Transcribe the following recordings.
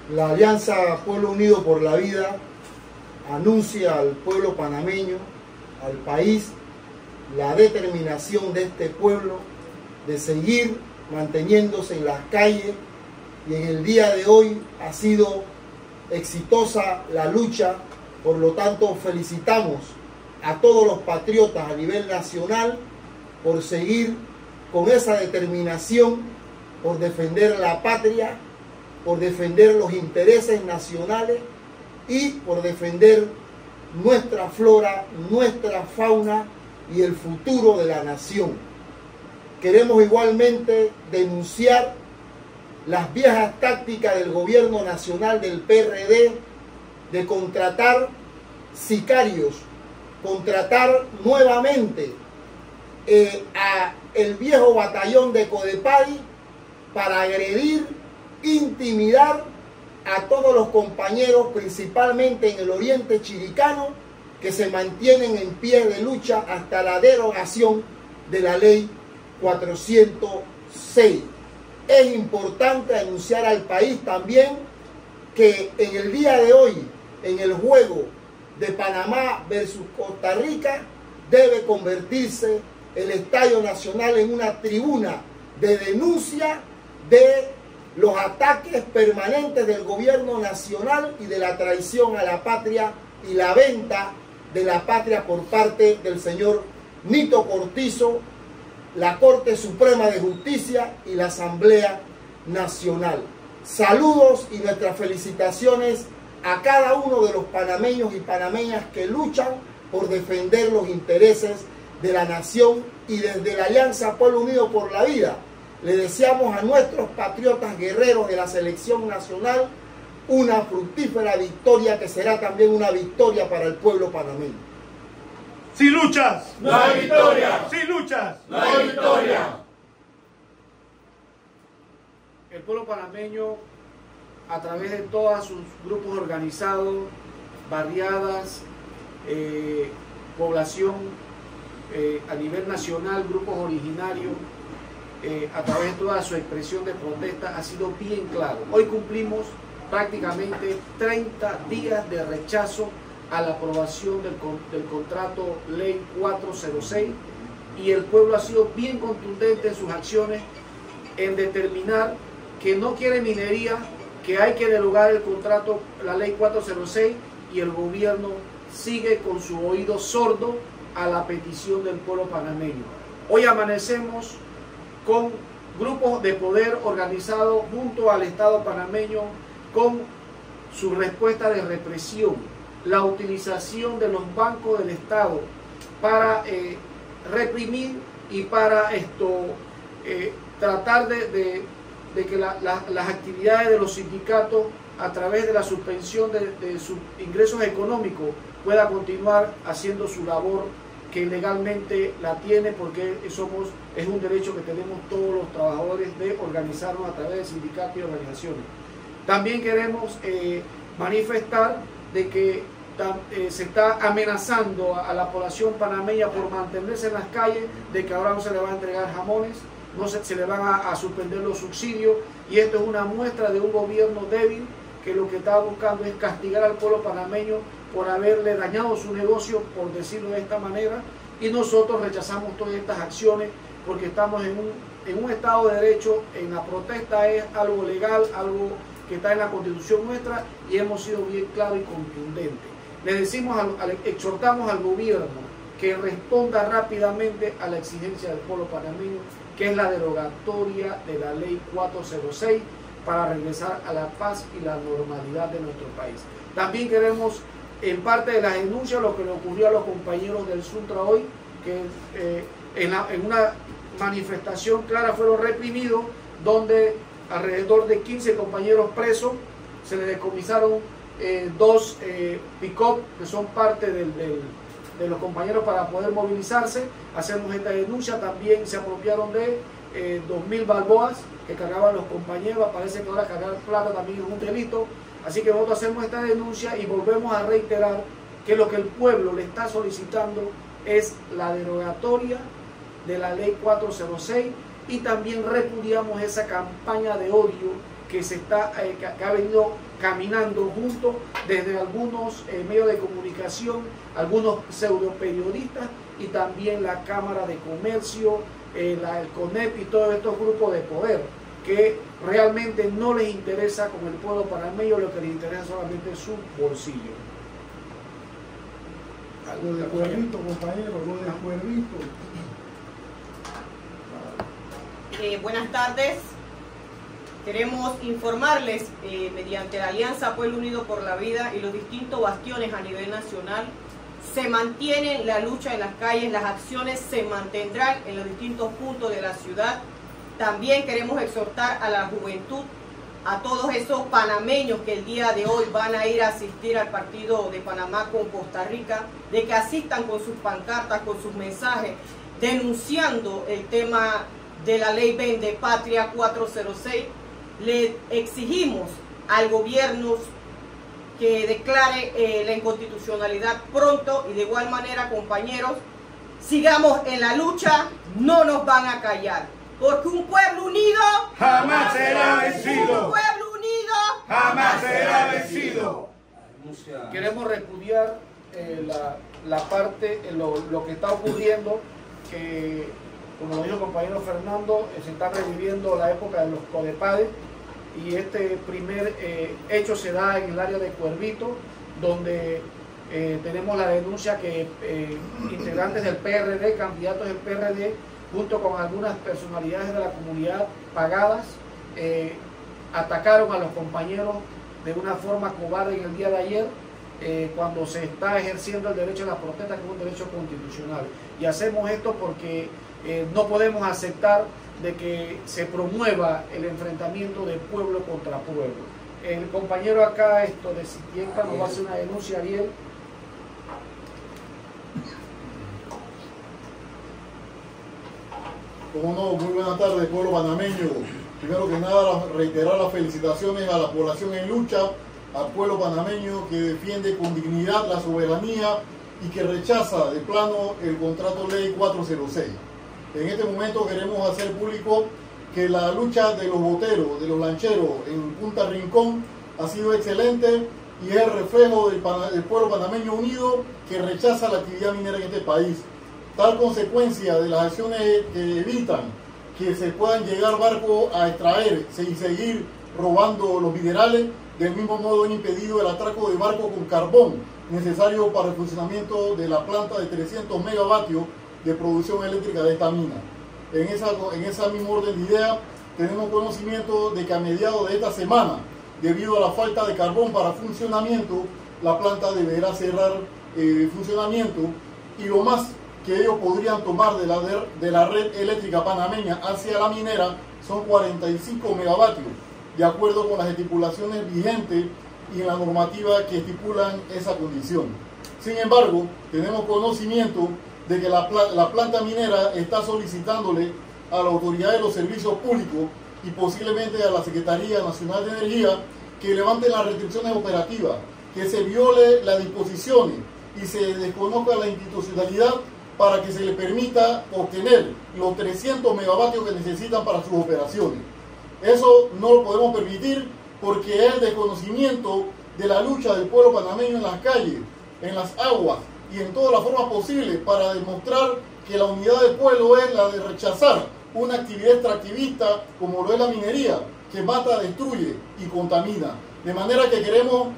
La Alianza Pueblo Unido por la Vida anuncia al pueblo panameño, al país, la determinación de este pueblo de seguir manteniéndose en las calles, y en el día de hoy ha sido exitosa la lucha. Por lo tanto, felicitamos a todos los patriotas a nivel nacional por seguir con esa determinación, por defender la patria, por defender los intereses nacionales y por defender nuestra flora, nuestra fauna y el futuro de la nación. Queremos igualmente denunciar las viejas tácticas del gobierno nacional del PRD de contratar sicarios, contratar nuevamente a el viejo batallón de Codepadi para agredir, intimidar a todos los compañeros, principalmente en el oriente chiricano, que se mantienen en pie de lucha hasta la derogación de la ley 406. Es importante anunciar al país también que en el día de hoy, en el juego de Panamá versus Costa Rica, debe convertirse el Estadio Nacional en una tribuna de denuncia de los ataques permanentes del gobierno nacional y de la traición a la patria y la venta de la patria por parte del señor Nito Cortizo, la Corte Suprema de Justicia y la Asamblea Nacional. Saludos y nuestras felicitaciones a cada uno de los panameños y panameñas que luchan por defender los intereses de la nación, y desde la Alianza Pueblo Unido por la Vida le deseamos a nuestros patriotas guerreros de la selección nacional una fructífera victoria, que será también una victoria para el pueblo panameño. Si luchas, no hay victoria. Si luchas, no hay victoria. El pueblo panameño, a través de todos sus grupos organizados, barriadas, población a nivel nacional, grupos originarios, a través de toda su expresión de protesta, ha sido bien claro. Hoy cumplimos prácticamente 30 días de rechazo a la aprobación del contrato Ley 406, y el pueblo ha sido bien contundente en sus acciones en determinar que no quiere minería, que hay que derogar el contrato, la Ley 406, y el gobierno sigue con su oído sordo a la petición del pueblo panameño. Hoy amanecemos con grupos de poder organizados junto al Estado panameño, con su respuesta de represión, la utilización de los bancos del Estado para reprimir y para tratar de que las actividades de los sindicatos, a través de la suspensión de sus ingresos económicos, pueda continuar haciendo su labor, que legalmente la tiene, porque es un derecho que tenemos todos los trabajadores de organizarnos a través de sindicatos y organizaciones. También queremos manifestar de que se está amenazando a la población panameña por mantenerse en las calles, de que ahora no se le va a entregar jamones, se le van a suspender los subsidios, y esto es una muestra de un gobierno débil que lo que está buscando es castigar al pueblo panameño por haberle dañado su negocio, por decirlo de esta manera, y nosotros rechazamos todas estas acciones porque estamos en un Estado de Derecho. En la protesta es algo legal, algo que está en la Constitución nuestra, y hemos sido bien claros y contundentes. Le decimos, exhortamos al gobierno que responda rápidamente a la exigencia del pueblo panameño, que es la derogatoria de la Ley 406, para regresar a la paz y la normalidad de nuestro país. También queremos, en parte de las denuncias, lo que le ocurrió a los compañeros del Suntra hoy, que en una manifestación clara fueron reprimidos, donde alrededor de 15 compañeros presos, se les decomisaron 2 pick-up que son parte de los compañeros para poder movilizarse. Hacemos esta denuncia. También se apropiaron de 2.000 balboas que cargaban los compañeros. Parece que ahora cargar plata también es un delito. Así que nosotros hacemos esta denuncia y volvemos a reiterar que lo que el pueblo le está solicitando es la derogatoria de la Ley 406, y también repudiamos esa campaña de odio que que ha venido caminando junto desde algunos medios de comunicación, algunos pseudo periodistas y también la Cámara de Comercio, el CONEP y todos estos grupos de poder que realmente no les interesa con el pueblo panameño, lo que les interesa solamente es su bolsillo. Algo de Cuervito, compañero, algo de Cuervito. Buenas tardes. Queremos informarles, mediante la Alianza Pueblo Unido por la Vida y los distintos bastiones a nivel nacional, se mantiene la lucha en las calles, las acciones se mantendrán en los distintos puntos de la ciudad. También queremos exhortar a la juventud, a todos esos panameños que el día de hoy van a ir a asistir al partido de Panamá con Costa Rica, de que asistan con sus pancartas, con sus mensajes, denunciando el tema de la ley Vende Patria 406. Le exigimos al gobierno que declare la inconstitucionalidad pronto y de igual manera, compañeros, sigamos en la lucha, no nos van a callar, porque un pueblo unido jamás será vencido. Un pueblo unido Jamás será vencido. Queremos repudiar la parte, lo que está ocurriendo, que como lo dijo el compañero Fernando, se está reviviendo la época de los codepades, y este primer hecho se da en el área de Cuervito, donde tenemos la denuncia que integrantes del PRD, candidatos del PRD, junto con algunas personalidades de la comunidad pagadas, atacaron a los compañeros de una forma cobarde en el día de ayer, cuando se está ejerciendo el derecho a la protesta, que es un derecho constitucional. Y hacemos esto porque no podemos aceptar de que se promueva el enfrentamiento de pueblo contra pueblo. El compañero acá de Sitienca nos va a hacer una denuncia, Ariel. Como no, muy buenas tardes, pueblo panameño. Primero que nada, reiterar las felicitaciones a la población en lucha, al pueblo panameño que defiende con dignidad la soberanía y que rechaza de plano el contrato ley 406. En este momento queremos hacer público que la lucha de los boteros, de los lancheros en Punta Rincón ha sido excelente y es el reflejo del pueblo panameño unido que rechaza la actividad minera en este país. Tal consecuencia de las acciones que evitan que se puedan llegar barcos a extraer y seguir robando los minerales, del mismo modo han impedido el atraco de barcos con carbón necesario para el funcionamiento de la planta de 300 megavatios de producción eléctrica de esta mina. En esa misma orden de idea, tenemos conocimiento de que a mediados de esta semana, debido a la falta de carbón para funcionamiento, la planta deberá cerrar funcionamiento, y lo más que ellos podrían tomar de la red eléctrica panameña hacia la minera son 45 megavatios, de acuerdo con las estipulaciones vigentes y en la normativa que estipulan esa condición. Sin embargo, tenemos conocimiento de que la planta minera está solicitándole a la Autoridad de los Servicios Públicos y posiblemente a la Secretaría Nacional de Energía que levanten las restricciones operativas, que se viole las disposiciones y se desconozca la institucionalidad para que se le permita obtener los 300 megavatios que necesitan para sus operaciones. Eso no lo podemos permitir porque es el desconocimiento de la lucha del pueblo panameño en las calles, en las aguas y en todas las formas posibles para demostrar que la unidad del pueblo es la de rechazar una actividad extractivista como lo es la minería, que mata, destruye y contamina. De manera que queremos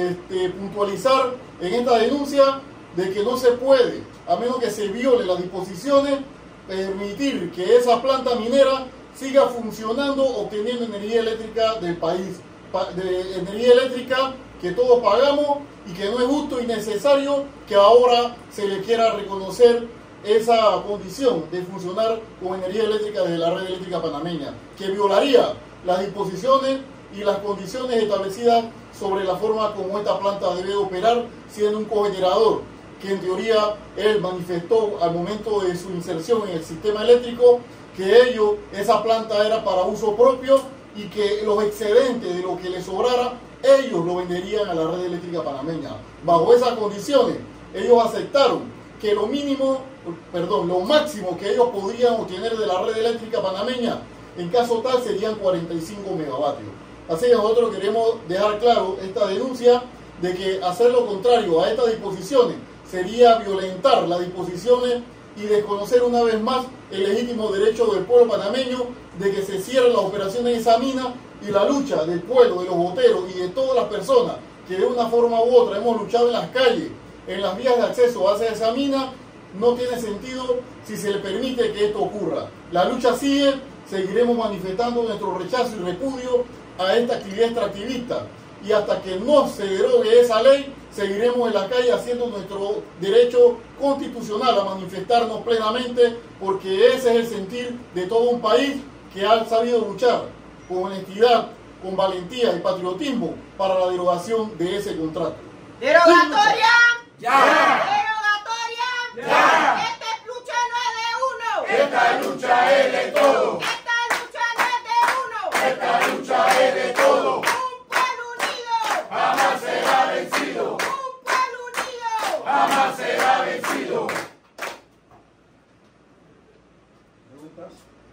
puntualizar en esta denuncia de que no se puede, a menos que se viole las disposiciones, permitir que esa planta minera siga funcionando, obteniendo energía eléctrica del país, energía eléctrica que todos pagamos y que no es justo y necesario que ahora se le quiera reconocer esa condición de funcionar con energía eléctrica desde la red eléctrica panameña, que violaría las disposiciones y las condiciones establecidas sobre la forma como esta planta debe operar, siendo un cogenerador, que en teoría él manifestó al momento de su inserción en el sistema eléctrico que esa planta era para uso propio y que los excedentes de lo que les sobrara, ellos lo venderían a la red eléctrica panameña. Bajo esas condiciones, ellos aceptaron que lo máximo que ellos podrían obtener de la red eléctrica panameña, en caso tal, serían 45 megavatios. Así que nosotros queremos dejar claro esta denuncia de que hacer lo contrario a estas disposiciones sería violentar las disposiciones y desconocer una vez más el legítimo derecho del pueblo panameño de que se cierren las operaciones en esa mina, y la lucha del pueblo, de los boteros y de todas las personas que de una forma u otra hemos luchado en las calles, en las vías de acceso hacia esa mina, no tiene sentido si se le permite que esto ocurra. La lucha sigue, seguiremos manifestando nuestro rechazo y repudio a esta actividad extractivista, y hasta que no se derogue esa ley, seguiremos en la calle haciendo nuestro derecho constitucional a manifestarnos plenamente, porque ese es el sentir de todo un país que ha sabido luchar con honestidad, con valentía y patriotismo para la derogación de ese contrato. ¡Derogatoria! ¡Ya! ¡Derogatoria! ¡Ya! ¡Esta lucha no es de uno! Esta lucha es de todos. ¡Esta lucha no es de uno! Esta lucha es de todos. ¡Un pueblo unido! Jamás será vencido. ¡Un pueblo unido! Jamás será vencido. ¿Preguntas?